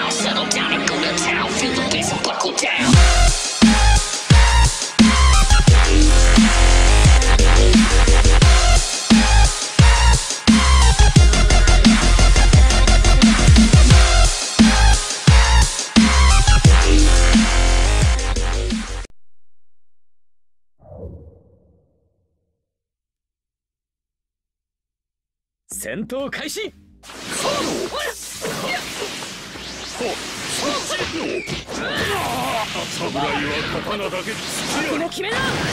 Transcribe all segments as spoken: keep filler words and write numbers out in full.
Settle down and go to town. Feel the bass and buckle down. 戦闘開始。 侍は刀だけこの決めな。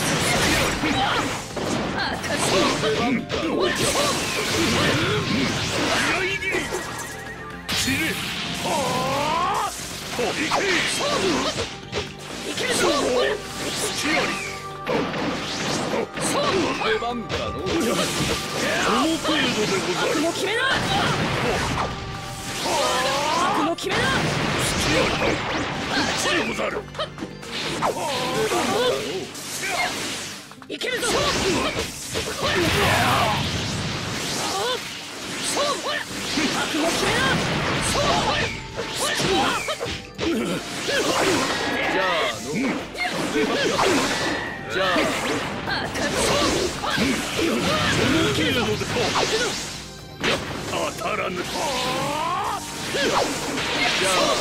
出番だの。 その程度でござる。 もう決めな。もう決めな。 でござる。 いけるぞ。覚悟決めな。 じゃあの。じゃあ当たらぬ。 じゃあ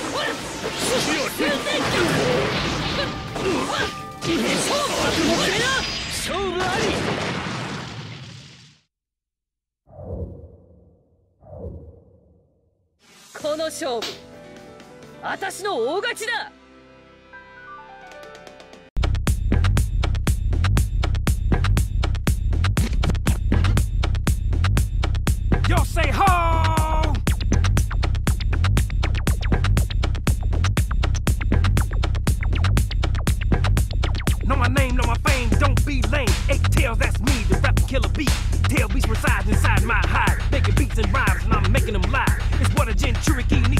勝負あり。 この勝負、私の大勝ちだ。 Yo say ho! Know my name, know my fame, don't be lame. Eight tails, that's me, the rap killer beat. Tail beats reside inside my hide, making beats and rhymes, and I'm making them live. It's what a Gen Cherokee needs.